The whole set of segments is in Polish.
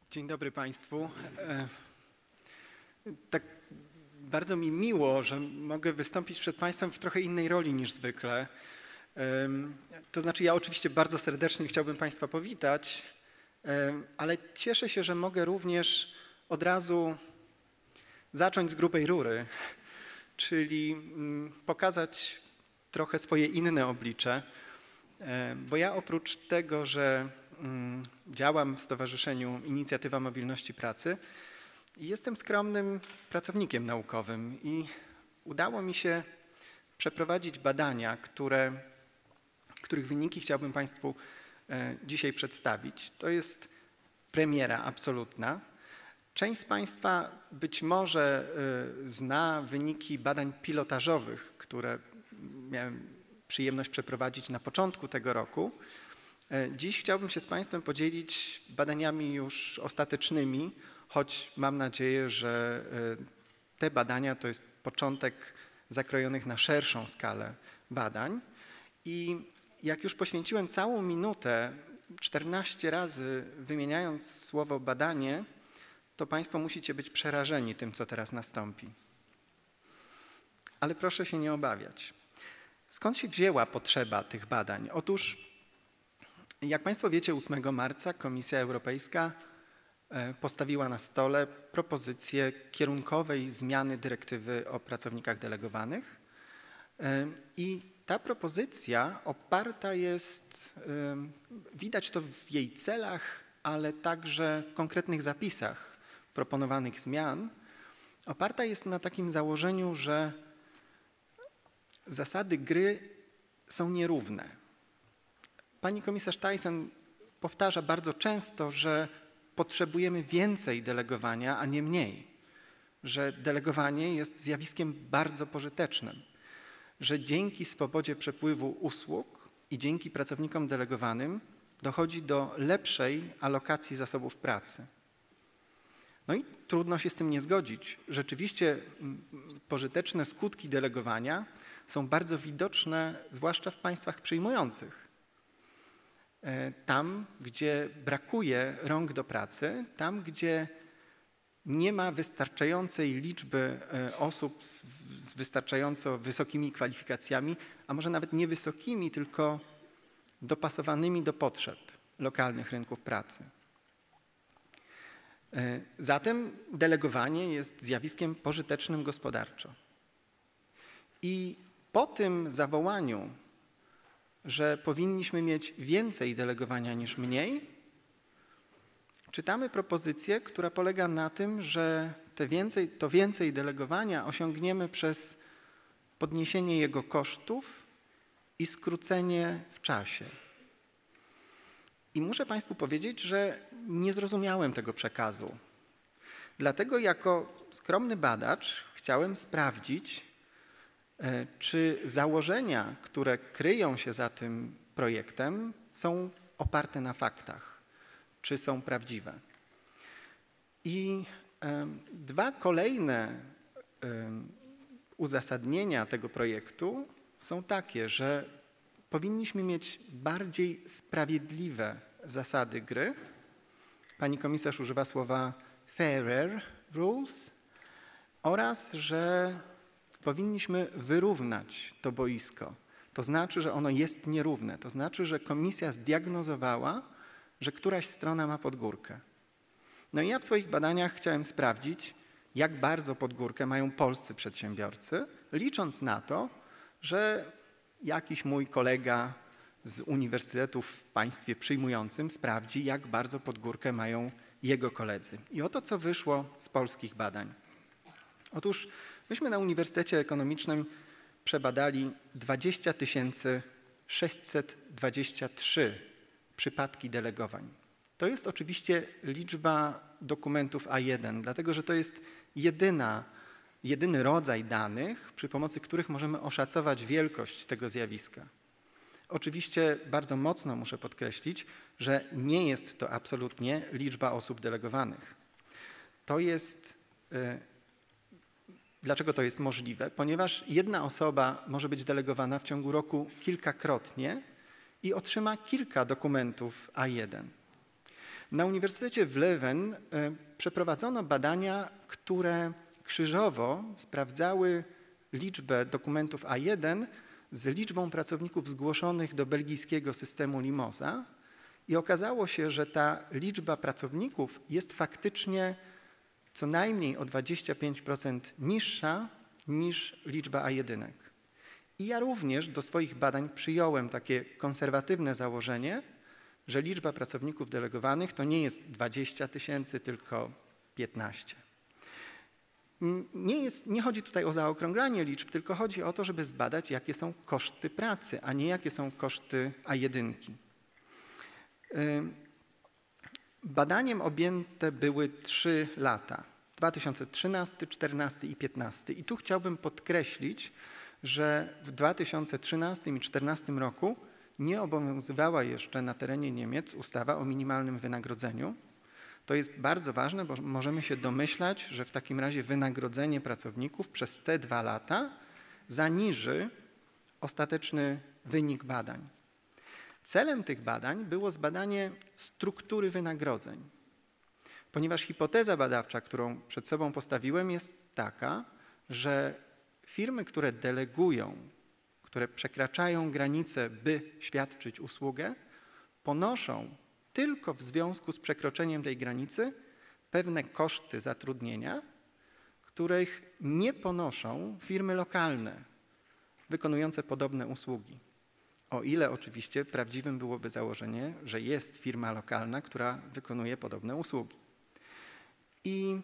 Dzień dobry Państwu. Tak bardzo mi miło, że mogę wystąpić przed Państwem w trochę innej roli niż zwykle. To znaczy ja oczywiście bardzo serdecznie chciałbym Państwa powitać, ale cieszę się, że mogę również od razu zacząć z grubej rury, czyli pokazać trochę swoje inne oblicze, bo ja oprócz tego, że działam w Stowarzyszeniu Inicjatywa Mobilności Pracy i jestem skromnym pracownikiem naukowym i udało mi się przeprowadzić badania, których wyniki chciałbym Państwu dzisiaj przedstawić. To jest premiera absolutna. Część z Państwa być może zna wyniki badań pilotażowych, które miałem przyjemność przeprowadzić na początku tego roku. Dziś chciałbym się z Państwem podzielić badaniami już ostatecznymi, choć mam nadzieję, że te badania to jest początek zakrojonych na szerszą skalę badań. I jak już poświęciłem całą minutę, 14 razy wymieniając słowo badanie, to Państwo musicie być przerażeni tym, co teraz nastąpi. Ale proszę się nie obawiać. Skąd się wzięła potrzeba tych badań? Otóż, jak Państwo wiecie, 8 marca Komisja Europejska postawiła na stole propozycję kierunkowej zmiany dyrektywy o pracownikach delegowanych. I ta propozycja oparta jest, widać to w jej celach, ale także w konkretnych zapisach proponowanych zmian, oparta jest na takim założeniu, że zasady gry są nierówne. Pani komisarz Thyssen powtarza bardzo często, że potrzebujemy więcej delegowania, a nie mniej. Że delegowanie jest zjawiskiem bardzo pożytecznym. Że dzięki swobodzie przepływu usług i dzięki pracownikom delegowanym dochodzi do lepszej alokacji zasobów pracy. No i trudno się z tym nie zgodzić. Rzeczywiście pożyteczne skutki delegowania są bardzo widoczne, zwłaszcza w państwach przyjmujących. Tam, gdzie brakuje rąk do pracy, tam, gdzie nie ma wystarczającej liczby osób z wystarczająco wysokimi kwalifikacjami, a może nawet nie wysokimi, tylko dopasowanymi do potrzeb lokalnych rynków pracy. Zatem delegowanie jest zjawiskiem pożytecznym gospodarczo. I po tym zawołaniu, że powinniśmy mieć więcej delegowania niż mniej, czytamy propozycję, która polega na tym, że to więcej delegowania osiągniemy przez podniesienie jego kosztów i skrócenie w czasie. I muszę Państwu powiedzieć, że nie zrozumiałem tego przekazu. Dlatego jako skromny badacz chciałem sprawdzić, czy założenia, które kryją się za tym projektem, są oparte na faktach, czy są prawdziwe. I dwa kolejne uzasadnienia tego projektu są takie, że powinniśmy mieć bardziej sprawiedliwe zasady gry. Pani komisarz używa słowa fairer rules oraz, że powinniśmy wyrównać to boisko. To znaczy, że ono jest nierówne. To znaczy, że komisja zdiagnozowała, że któraś strona ma pod górkę. No i ja w swoich badaniach chciałem sprawdzić, jak bardzo pod górkę mają polscy przedsiębiorcy, licząc na to, że jakiś mój kolega z uniwersytetu w państwie przyjmującym sprawdzi, jak bardzo pod górkę mają jego koledzy. I oto co wyszło z polskich badań. Otóż myśmy na Uniwersytecie Ekonomicznym przebadali 20 623 przypadki delegowań. To jest oczywiście liczba dokumentów A1, dlatego że to jest jedyny rodzaj danych, przy pomocy których możemy oszacować wielkość tego zjawiska. Oczywiście bardzo mocno muszę podkreślić, że nie jest to absolutnie liczba osób delegowanych. Dlaczego to jest możliwe? Ponieważ jedna osoba może być delegowana w ciągu roku kilkakrotnie i otrzyma kilka dokumentów A1. Na Uniwersytecie w Leuven przeprowadzono badania, które krzyżowo sprawdzały liczbę dokumentów A1 z liczbą pracowników zgłoszonych do belgijskiego systemu Limosa i okazało się, że ta liczba pracowników jest faktycznie co najmniej o 25% niższa niż liczba A1. I ja również do swoich badań przyjąłem takie konserwatywne założenie, że liczba pracowników delegowanych to nie jest 20 000, tylko 15. Nie chodzi tutaj o zaokrąglanie liczb, tylko chodzi o to, żeby zbadać, jakie są koszty pracy, a nie jakie są koszty A1. Badaniem objęte były 3 lata, 2013, 2014 i 2015. I tu chciałbym podkreślić, że w 2013 i 2014 roku nie obowiązywała jeszcze na terenie Niemiec ustawa o minimalnym wynagrodzeniu. To jest bardzo ważne, bo możemy się domyślać, że w takim razie wynagrodzenie pracowników przez te 2 lata zaniży ostateczny wynik badań. Celem tych badań było zbadanie struktury wynagrodzeń, ponieważ hipoteza badawcza, którą przed sobą postawiłem, jest taka, że firmy, które delegują, które przekraczają granice, by świadczyć usługę, ponoszą tylko w związku z przekroczeniem tej granicy pewne koszty zatrudnienia, których nie ponoszą firmy lokalne wykonujące podobne usługi. O ile oczywiście prawdziwym byłoby założenie, że jest firma lokalna, która wykonuje podobne usługi. I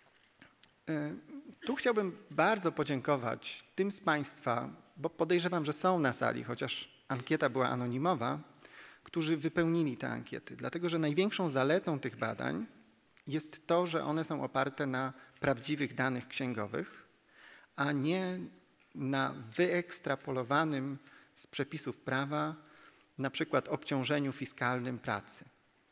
tu chciałbym bardzo podziękować tym z Państwa, bo podejrzewam, że są na sali, chociaż ankieta była anonimowa, którzy wypełnili te ankiety. Dlatego, że największą zaletą tych badań jest to, że one są oparte na prawdziwych danych księgowych, a nie na wyekstrapolowanym z przepisów prawa, na przykład obciążeniu fiskalnym pracy.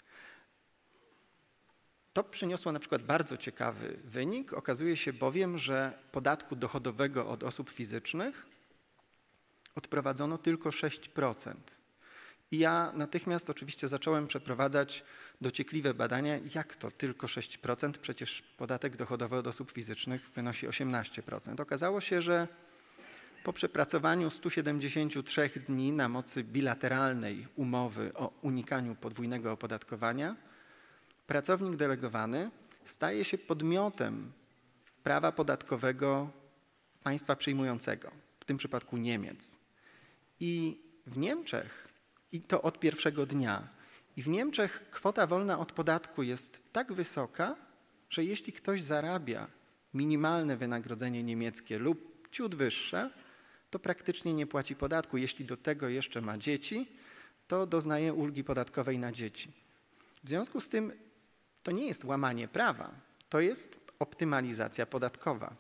To przyniosło na przykład bardzo ciekawy wynik. Okazuje się bowiem, że podatku dochodowego od osób fizycznych odprowadzono tylko 6%. I ja natychmiast oczywiście zacząłem przeprowadzać dociekliwe badania, jak to tylko 6%, przecież podatek dochodowy od osób fizycznych wynosi 18%. Okazało się, że po przepracowaniu 173 dni na mocy bilateralnej umowy o unikaniu podwójnego opodatkowania, pracownik delegowany staje się podmiotem prawa podatkowego państwa przyjmującego, w tym przypadku Niemiec. I w Niemczech, i to od pierwszego dnia, i w Niemczech kwota wolna od podatku jest tak wysoka, że jeśli ktoś zarabia minimalne wynagrodzenie niemieckie lub ciut wyższe, to praktycznie nie płaci podatku. Jeśli do tego jeszcze ma dzieci, to doznaje ulgi podatkowej na dzieci. W związku z tym to nie jest łamanie prawa, to jest optymalizacja podatkowa.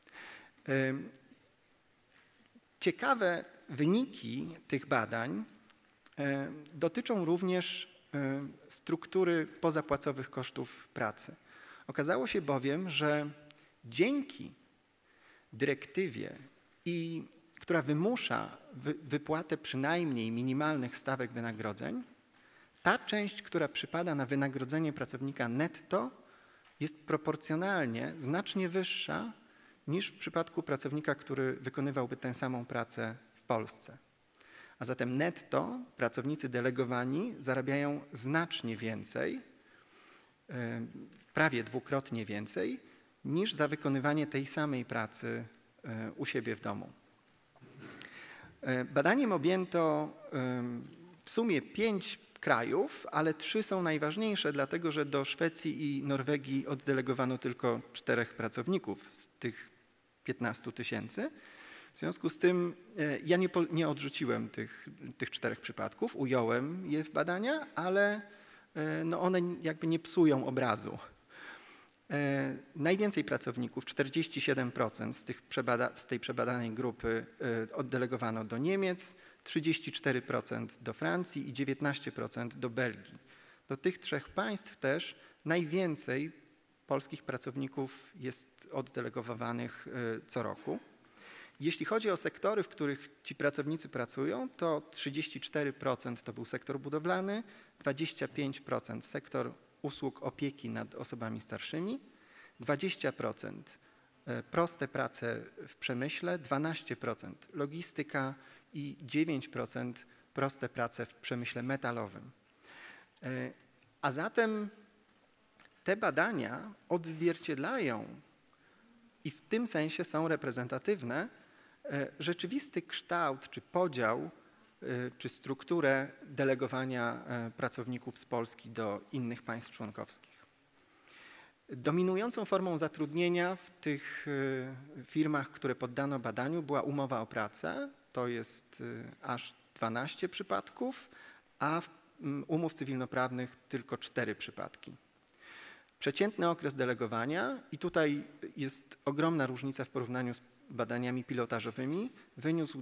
Ciekawe wyniki tych badań dotyczą również struktury pozapłacowych kosztów pracy. Okazało się bowiem, że dzięki dyrektywie, która wymusza wypłatę przynajmniej minimalnych stawek wynagrodzeń, ta część, która przypada na wynagrodzenie pracownika netto, jest proporcjonalnie znacznie wyższa niż w przypadku pracownika, który wykonywałby tę samą pracę w Polsce. A zatem netto pracownicy delegowani zarabiają znacznie więcej, prawie dwukrotnie więcej, niż za wykonywanie tej samej pracy u siebie w domu. Badaniem objęto w sumie 5 krajów, ale 3 są najważniejsze, dlatego że do Szwecji i Norwegii oddelegowano tylko 4 pracowników z tych 15 000. W związku z tym ja nie odrzuciłem tych 4 przypadków, ująłem je w badania, ale no one jakby nie psują obrazu. Najwięcej pracowników, 47% z tej przebadanej grupy oddelegowano do Niemiec, 34% do Francji i 19% do Belgii. Do tych 3 państw też najwięcej polskich pracowników jest oddelegowanych co roku. Jeśli chodzi o sektory, w których ci pracownicy pracują, to 34% to był sektor budowlany, 25% sektor usług opieki nad osobami starszymi, 20% proste prace w przemyśle, 12% logistyka i 9% proste prace w przemyśle metalowym. A zatem te badania odzwierciedlają i w tym sensie są reprezentatywne rzeczywisty kształt czy podział czy strukturę delegowania pracowników z Polski do innych państw członkowskich. Dominującą formą zatrudnienia w tych firmach, które poddano badaniu, była umowa o pracę, to jest aż 12 przypadków, a umów cywilnoprawnych tylko 4 przypadki. Przeciętny okres delegowania, i tutaj jest ogromna różnica w porównaniu z badaniami pilotażowymi, wyniósł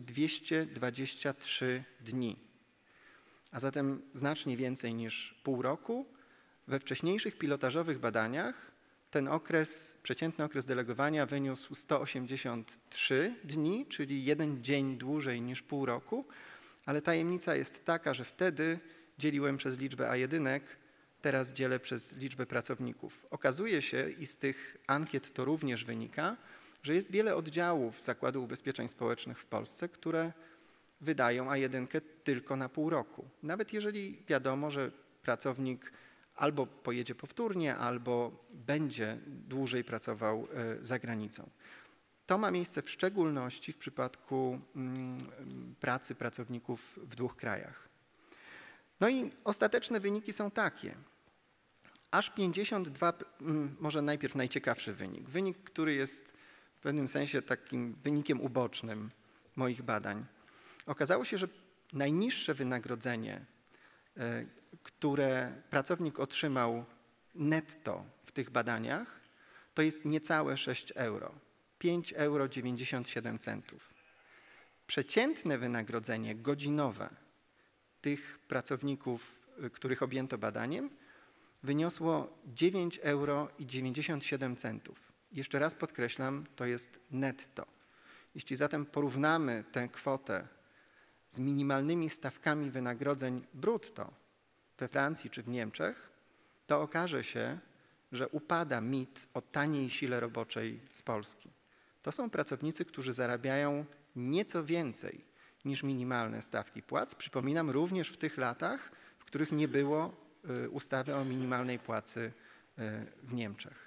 223 dni, a zatem znacznie więcej niż pół roku. We wcześniejszych pilotażowych badaniach ten przeciętny okres delegowania wyniósł 183 dni, czyli 1 dzień dłużej niż pół roku, ale tajemnica jest taka, że wtedy dzieliłem przez liczbę A1, teraz dzielę przez liczbę pracowników. Okazuje się, i z tych ankiet to również wynika, że jest wiele oddziałów Zakładu Ubezpieczeń Społecznych w Polsce, które wydają A1 tylko na pół roku. Nawet jeżeli wiadomo, że pracownik albo pojedzie powtórnie, albo będzie dłużej pracował za granicą. To ma miejsce w szczególności w przypadku pracy pracowników w 2 krajach. No i ostateczne wyniki są takie. Aż 52, może najpierw najciekawszy wynik, który jest w pewnym sensie takim wynikiem ubocznym moich badań. Okazało się, że najniższe wynagrodzenie, które pracownik otrzymał netto w tych badaniach, to jest niecałe 6 euro, 5,97 euro. Przeciętne wynagrodzenie godzinowe tych pracowników, których objęto badaniem, wyniosło 9,97 euro. Jeszcze raz podkreślam, to jest netto. Jeśli zatem porównamy tę kwotę z minimalnymi stawkami wynagrodzeń brutto we Francji czy w Niemczech, to okaże się, że upada mit o taniej sile roboczej z Polski. To są pracownicy, którzy zarabiają nieco więcej niż minimalne stawki płac. Przypominam, również w tych latach, w których nie było ustawy o minimalnej płacy w Niemczech.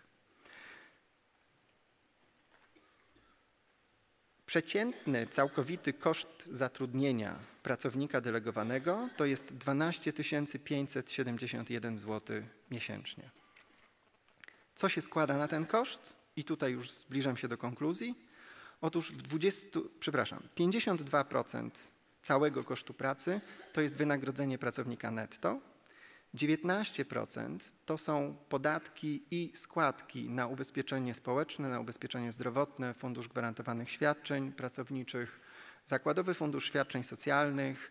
Przeciętny całkowity koszt zatrudnienia pracownika delegowanego to jest 12 571 zł miesięcznie. Co się składa na ten koszt? I tutaj już zbliżam się do konkluzji. Otóż 52% całego kosztu pracy to jest wynagrodzenie pracownika netto, 19% to są podatki i składki na ubezpieczenie społeczne, na ubezpieczenie zdrowotne, Fundusz Gwarantowanych Świadczeń Pracowniczych, Zakładowy Fundusz Świadczeń Socjalnych,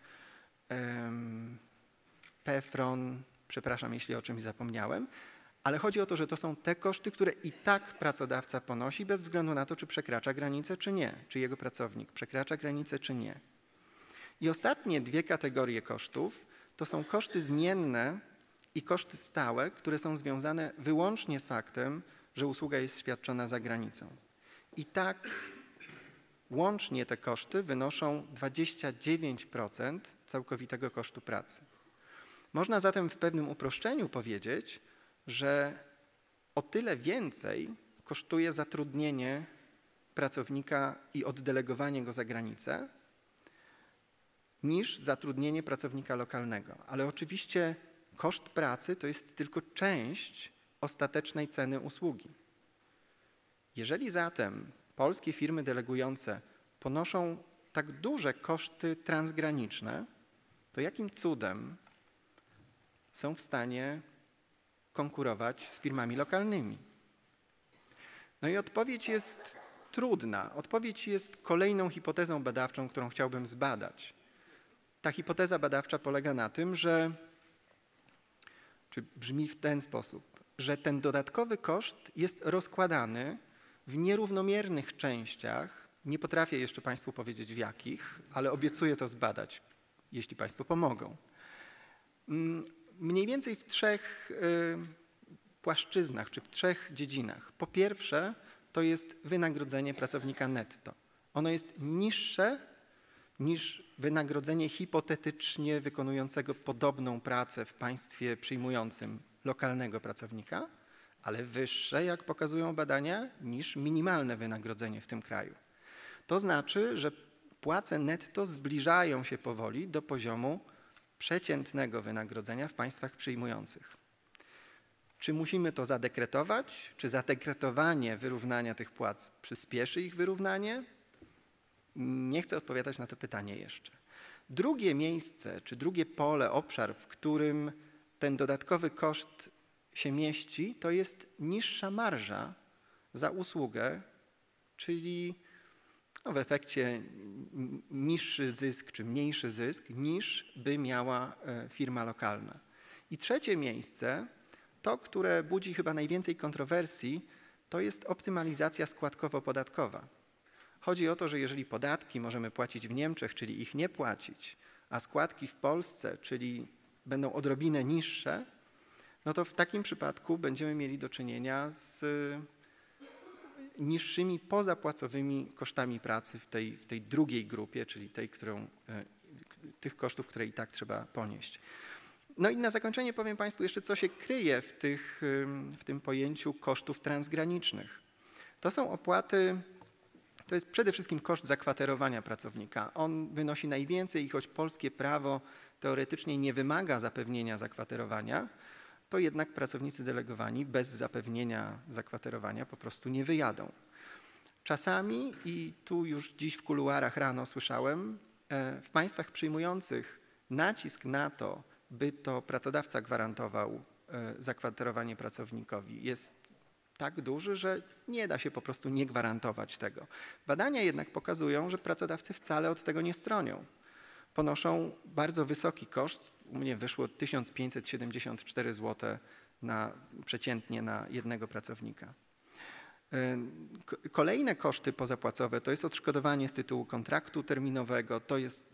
PFRON, przepraszam, jeśli o czymś zapomniałem, ale chodzi o to, że to są te koszty, które i tak pracodawca ponosi bez względu na to, czy przekracza granicę, czy nie, czy jego pracownik przekracza granicę, czy nie. I ostatnie 2 kategorie kosztów to są koszty zmienne i koszty stałe, które są związane wyłącznie z faktem, że usługa jest świadczona za granicą. I tak łącznie te koszty wynoszą 29% całkowitego kosztu pracy. Można zatem w pewnym uproszczeniu powiedzieć, że o tyle więcej kosztuje zatrudnienie pracownika i oddelegowanie go za granicę, niż zatrudnienie pracownika lokalnego. Ale oczywiście koszt pracy to jest tylko część ostatecznej ceny usługi. Jeżeli zatem polskie firmy delegujące ponoszą tak duże koszty transgraniczne, to jakim cudem są w stanie konkurować z firmami lokalnymi? No i odpowiedź jest trudna. Odpowiedź jest kolejną hipotezą badawczą, którą chciałbym zbadać. Ta hipoteza badawcza polega na tym, czy brzmi w ten sposób, że ten dodatkowy koszt jest rozkładany w nierównomiernych częściach. Nie potrafię jeszcze Państwu powiedzieć w jakich, ale obiecuję to zbadać, jeśli Państwo pomogą. Mniej więcej w 3 płaszczyznach czy w 3 dziedzinach. Po pierwsze, to jest wynagrodzenie pracownika netto. Ono jest niższe niż wynagrodzenie hipotetycznie wykonującego podobną pracę w państwie przyjmującym lokalnego pracownika, ale wyższe, jak pokazują badania, niż minimalne wynagrodzenie w tym kraju. To znaczy, że płace netto zbliżają się powoli do poziomu przeciętnego wynagrodzenia w państwach przyjmujących. Czy musimy to zadekretować? Czy zadekretowanie wyrównania tych płac przyspieszy ich wyrównanie? Nie chcę odpowiadać na to pytanie jeszcze. Drugie miejsce, czy drugie pole, obszar, w którym ten dodatkowy koszt się mieści, to jest niższa marża za usługę, czyli w efekcie niższy zysk czy mniejszy zysk niż by miała firma lokalna. I trzecie miejsce, to, które budzi chyba najwięcej kontrowersji, to jest optymalizacja składkowo-podatkowa. Chodzi o to, że jeżeli podatki możemy płacić w Niemczech, czyli ich nie płacić, a składki w Polsce, czyli będą odrobinę niższe, no to w takim przypadku będziemy mieli do czynienia z niższymi pozapłacowymi kosztami pracy w tej drugiej grupie, czyli tej, tych kosztów, które i tak trzeba ponieść. No i na zakończenie powiem Państwu jeszcze, co się kryje w tym pojęciu kosztów transgranicznych. To są opłaty, to jest przede wszystkim koszt zakwaterowania pracownika. On wynosi najwięcej i choć polskie prawo teoretycznie nie wymaga zapewnienia zakwaterowania, to jednak pracownicy delegowani bez zapewnienia zakwaterowania po prostu nie wyjadą. Czasami, i tu już dziś w kuluarach rano słyszałem, w państwach przyjmujących nacisk na to, by to pracodawca gwarantował zakwaterowanie pracownikowi, jest tak duży, że nie da się po prostu nie gwarantować tego. Badania jednak pokazują, że pracodawcy wcale od tego nie stronią. Ponoszą bardzo wysoki koszt. U mnie wyszło 1574 zł przeciętnie na jednego pracownika. Kolejne koszty pozapłacowe to jest odszkodowanie z tytułu kontraktu terminowego, to jest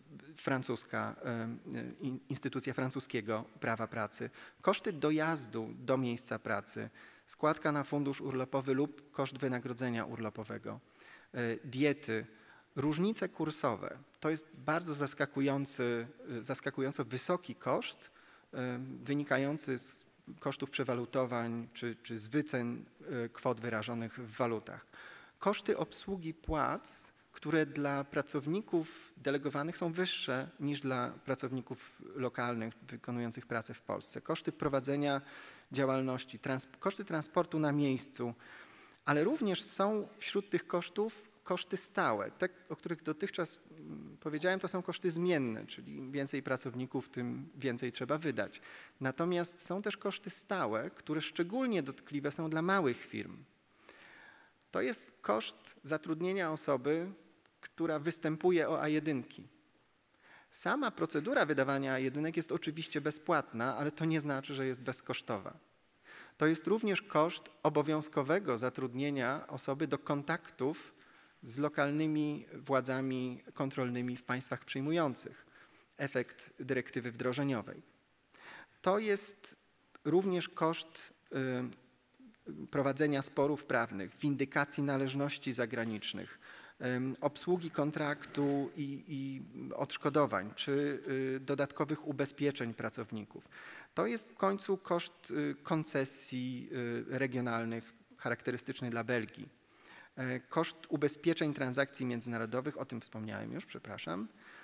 instytucja francuskiego prawa pracy, koszty dojazdu do miejsca pracy, składka na fundusz urlopowy lub koszt wynagrodzenia urlopowego, diety, różnice kursowe. To jest bardzo zaskakująco wysoki koszt wynikający z kosztów przewalutowań czy z wycen kwot wyrażonych w walutach. Koszty obsługi płac, które dla pracowników delegowanych są wyższe niż dla pracowników lokalnych wykonujących pracę w Polsce. Koszty prowadzenia działalności, koszty transportu na miejscu, ale również są wśród tych kosztów koszty stałe. Te, o których dotychczas powiedziałem, to są koszty zmienne, czyli im więcej pracowników, tym więcej trzeba wydać. Natomiast są też koszty stałe, które szczególnie dotkliwe są dla małych firm. To jest koszt zatrudnienia osoby, która występuje o A1. Sama procedura wydawania A1 jest oczywiście bezpłatna, ale to nie znaczy, że jest bezkosztowa. To jest również koszt obowiązkowego zatrudnienia osoby do kontaktów z lokalnymi władzami kontrolnymi w państwach przyjmujących. Efekt dyrektywy wdrożeniowej. To jest również koszt prowadzenia sporów prawnych, windykacji należności zagranicznych, obsługi kontraktu i odszkodowań, czy dodatkowych ubezpieczeń pracowników. To jest w końcu koszt koncesji regionalnych charakterystyczny dla Belgii. Koszt ubezpieczeń transakcji międzynarodowych, o tym wspomniałem już, przepraszam.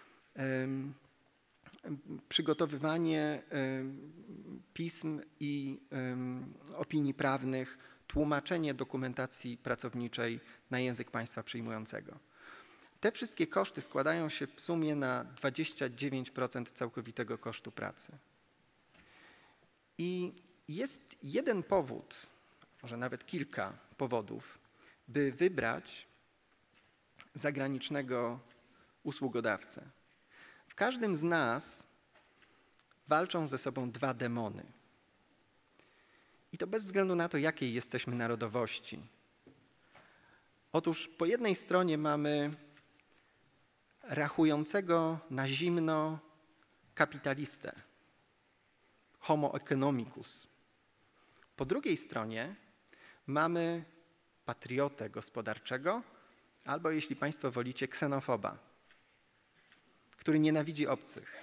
Przygotowywanie pism i opinii prawnych, tłumaczenie dokumentacji pracowniczej na język państwa przyjmującego. Te wszystkie koszty składają się w sumie na 29% całkowitego kosztu pracy. I jest jeden powód, może nawet kilka powodów, by wybrać zagranicznego usługodawcę. W każdym z nas walczą ze sobą dwa demony. I to bez względu na to, jakiej jesteśmy narodowości. Otóż po jednej stronie mamy rachującego na zimno kapitalistę, homo economicus, Po drugiej stronie mamy patriotę gospodarczego, albo jeśli Państwo wolicie, ksenofoba, który nienawidzi obcych.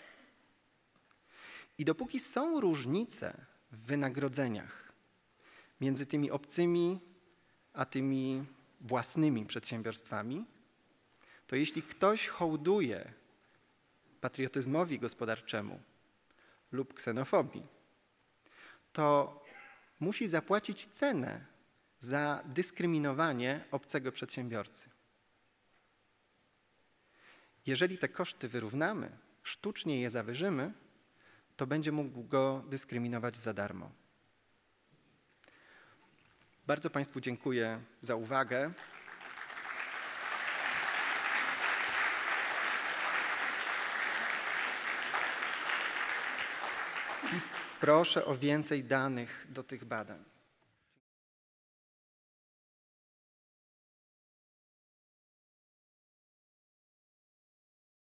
I dopóki są różnice w wynagrodzeniach między tymi obcymi a tymi własnymi przedsiębiorstwami, to jeśli ktoś hołduje patriotyzmowi gospodarczemu lub ksenofobii, to musi zapłacić cenę za dyskryminowanie obcego przedsiębiorcy. Jeżeli te koszty wyrównamy, sztucznie je zawyżymy, to będzie mógł go dyskryminować za darmo. Bardzo Państwu dziękuję za uwagę. I proszę o więcej danych do tych badań.